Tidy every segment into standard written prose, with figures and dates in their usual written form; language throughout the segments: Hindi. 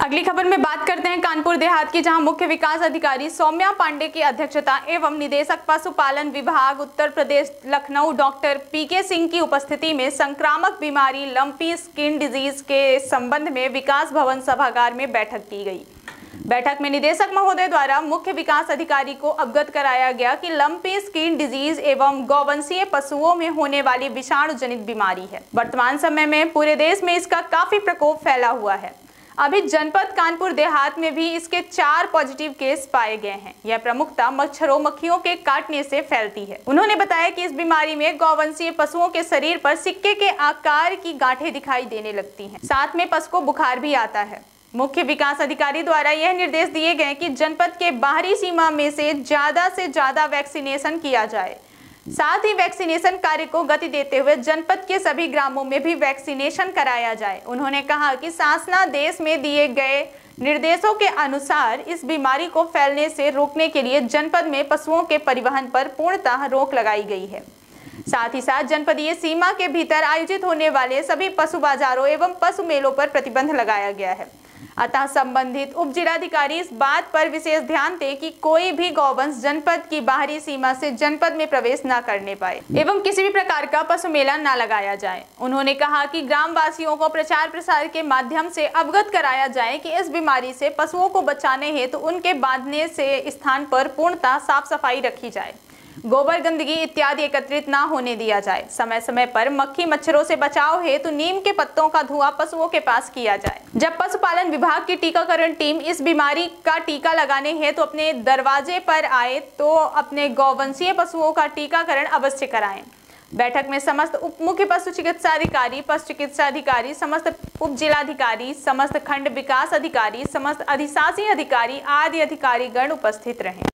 अगली खबर में बात करते हैं कानपुर देहात की, जहां मुख्य विकास अधिकारी सौम्या पांडे की अध्यक्षता एवं निदेशक पशुपालन विभाग उत्तर प्रदेश लखनऊ डॉक्टर पीके सिंह की उपस्थिति में संक्रामक बीमारी लंपी स्किन डिजीज के संबंध में विकास भवन सभागार में बैठक की गई। बैठक में निदेशक महोदय द्वारा मुख्य विकास अधिकारी को अवगत कराया गया कि लंपी स्किन डिजीज एवं गौवंशीय पशुओं में होने वाली विषाणु जनित बीमारी है। वर्तमान समय में पूरे देश में इसका काफी प्रकोप फैला हुआ है। अभी जनपद कानपुर देहात में भी इसके 4 पॉजिटिव केस पाए गए हैं। यह प्रमुखता मच्छरों मक्खियों के काटने से फैलती है। उन्होंने बताया कि इस बीमारी में गौवंशीय पशुओं के शरीर पर सिक्के के आकार की गांठें दिखाई देने लगती हैं। साथ में पशु को बुखार भी आता है। मुख्य विकास अधिकारी द्वारा यह निर्देश दिए गए कि जनपद के बाहरी सीमा में से ज्यादा वैक्सीनेशन किया जाए। साथ ही वैक्सीनेशन कार्य को गति देते हुए जनपद के सभी ग्रामों में भी वैक्सीनेशन कराया जाए। उन्होंने कहा कि शासनादेश में दिए गए निर्देशों के अनुसार इस बीमारी को फैलने से रोकने के लिए जनपद में पशुओं के परिवहन पर पूर्णतः रोक लगाई गई है। साथ ही साथ जनपदीय सीमा के भीतर आयोजित होने वाले सभी पशु बाजारों एवं पशु मेलों पर प्रतिबंध लगाया गया है। अतः संबंधित उप जिलाधिकारी इस बात पर विशेष ध्यान दें कि कोई भी गौवंश जनपद की बाहरी सीमा से जनपद में प्रवेश न करने पाए एवं किसी भी प्रकार का पशु मेला न लगाया जाए। उन्होंने कहा कि ग्रामवासियों को प्रचार प्रसार के माध्यम से अवगत कराया जाए कि इस बीमारी से पशुओं को बचाने हेतु उनके बांधने से स्थान पर पूर्णतः साफ सफाई रखी जाए, गोबर गंदगी इत्यादि एकत्रित ना होने दिया जाए। समय समय पर मक्खी मच्छरों से बचाव हेतु नीम के पत्तों का धुआं पशुओं के पास किया जाए। जब पशुपालन विभाग की टीकाकरण टीम इस बीमारी का टीका लगाने हेतु अपने दरवाजे पर आए तो अपने गौवंशीय पशुओं का टीकाकरण अवश्य कराएं। बैठक में समस्त उप मुख्य पशु चिकित्सा अधिकारी, पशु चिकित्सा अधिकारी, समस्त उप जिलाधिकारी, समस्त खंड विकास अधिकारी, समस्त अधिशासी अधिकारी आदि अधिकारीगण उपस्थित रहे।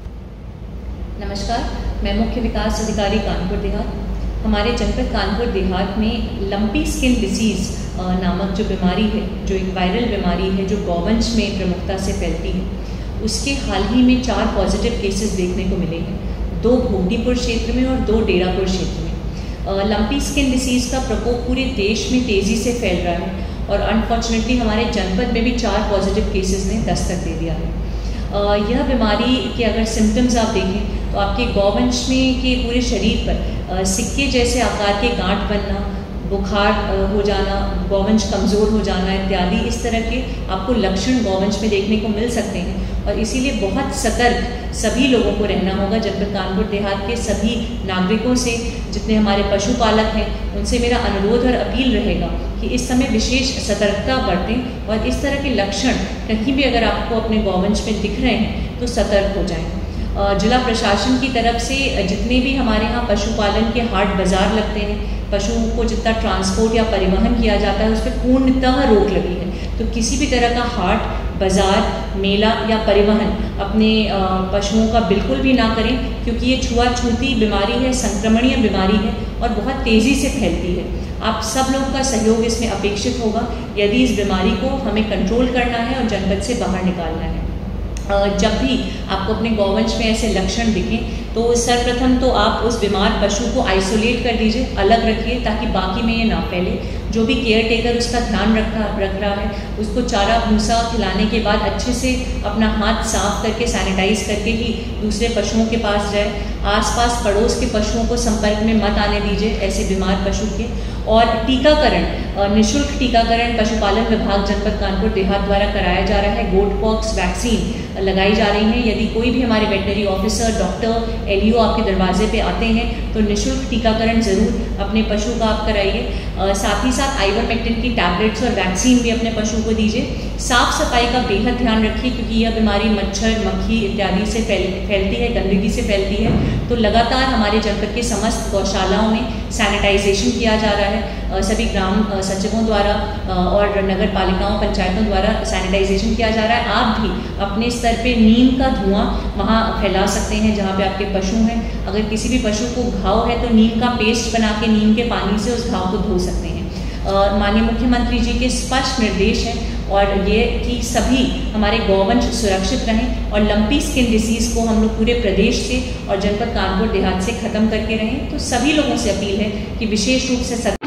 नमस्कार, मैं मुख्य विकास अधिकारी कानपुर देहात। हमारे जनपद कानपुर देहात में लंपी स्किन डिसीज़ नामक जो बीमारी है, जो एक वायरल बीमारी है जो गौवंश में प्रमुखता से फैलती है, उसके हाल ही में 4 पॉजिटिव केसेस देखने को मिले हैं, 2 भोगदीपुर क्षेत्र में और 2 डेरापुर क्षेत्र में। लंपी स्किन डिसीज़ का प्रकोप पूरे देश में तेज़ी से फैल रहा है और अनफॉर्चुनेटली हमारे जनपद में भी 4 पॉजिटिव केसेस ने दस्तक दे दिया है। यह बीमारी के अगर सिम्टम्स आप देखें तो आपके गौवंश में के पूरे शरीर पर सिक्के जैसे आकार के गांठ बनना, बुखार हो जाना, गौवंश कमज़ोर हो जाना इत्यादि इस तरह के आपको लक्षण गौवंश में देखने को मिल सकते हैं। और इसीलिए बहुत सतर्क सभी लोगों को रहना होगा। जनपद कानपुर देहात के सभी नागरिकों से, जितने हमारे पशुपालक हैं, उनसे मेरा अनुरोध और अपील रहेगा कि इस समय विशेष सतर्कता बरतें और इस तरह के लक्षण कहीं भी अगर आपको अपने गौवंश में दिख रहे हैं तो सतर्क हो जाएं। जिला प्रशासन की तरफ से जितने भी हमारे यहाँ पशुपालन के हाट बाज़ार लगते हैं, पशुओं को जितना ट्रांसपोर्ट या परिवहन किया जाता है उस पर पूर्णतः रोक लगी है। तो किसी भी तरह का हाट, बाज़ार, मेला या परिवहन अपने पशुओं का बिल्कुल भी ना करें, क्योंकि ये छुआछूती बीमारी है, संक्रमणीय बीमारी है और बहुत तेज़ी से फैलती है। आप सब लोग का सहयोग इसमें अपेक्षित होगा यदि इस बीमारी को हमें कंट्रोल करना है और जनपद से बाहर निकालना है। जब भी आपको अपने गौवंश में ऐसे लक्षण दिखें तो सर्वप्रथम तो आप उस बीमार पशु को आइसोलेट कर दीजिए, अलग रखिए ताकि बाकी में ये ना फैले। जो भी केयर टेकर उसका ध्यान रख रहा है, उसको चारा भूसा खिलाने के बाद अच्छे से अपना हाथ साफ करके सैनिटाइज करके ही दूसरे पशुओं के पास जाए। आसपास पड़ोस के पशुओं को संपर्क में मत आने दीजिए ऐसे बीमार पशु के। और टीकाकरण, निःशुल्क टीकाकरण पशुपालन विभाग जनपद कानपुर देहात द्वारा कराया जा रहा है। गोट पॉक्स वैक्सीन लगाई जा रही है। यदि कोई भी हमारे वेटनरी ऑफिसर, डॉक्टर, एलईओ आपके दरवाजे पे आते हैं तो निःशुल्क टीकाकरण ज़रूर अपने पशु का आप कराइए। साथ ही साथ आइवरमेक्टिन की टैबलेट्स और वैक्सीन भी अपने पशु को दीजिए। साफ सफाई का बेहद ध्यान रखिए, क्योंकि यह बीमारी मच्छर, मक्खी इत्यादि से फैलती है, गंदगी से फैलती है। तो लगातार हमारे जनपद के समस्त गौशालाओं में सैनिटाइजेशन किया जा रहा है। सभी ग्राम सचिवों द्वारा और नगर पालिकाओं, पंचायतों द्वारा सैनिटाइजेशन किया जा रहा है। आप भी अपने स्तर पे नीम का धुआं वहाँ फैला सकते हैं जहाँ पे आपके पशु हैं। अगर किसी भी पशु को घाव है तो नीम का पेस्ट बना के नीम के पानी से उस घाव को धो सकते हैं। माननीय मुख्यमंत्री जी के स्पष्ट निर्देश हैं और ये कि सभी हमारे गौवंश सुरक्षित रहें और लंपी स्किन डिसीज़ को हम लोग पूरे प्रदेश से और जनपद कानपुर देहात से ख़त्म करके रहें। तो सभी लोगों से अपील है कि विशेष रूप से